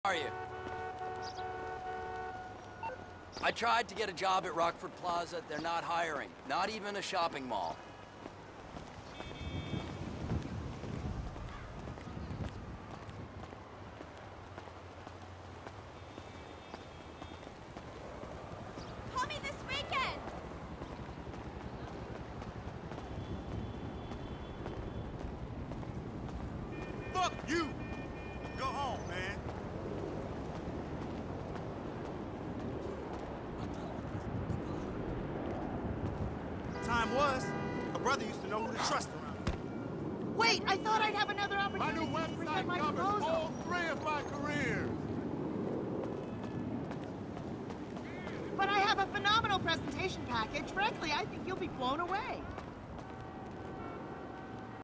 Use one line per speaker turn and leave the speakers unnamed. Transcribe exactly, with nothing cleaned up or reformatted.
How are you? I tried to get a job at Rockford Plaza. They're not hiring. Not even a shopping mall.
Call me this weekend!
Fuck you! Go on, man. Time was, a brother used to know who to trust around here.
Wait, I thought I'd have another
My
opportunity
new
to present
website
my
covers
proposal.
all three of my careers.
But I have a phenomenal presentation package. Frankly, I think you'll be blown away.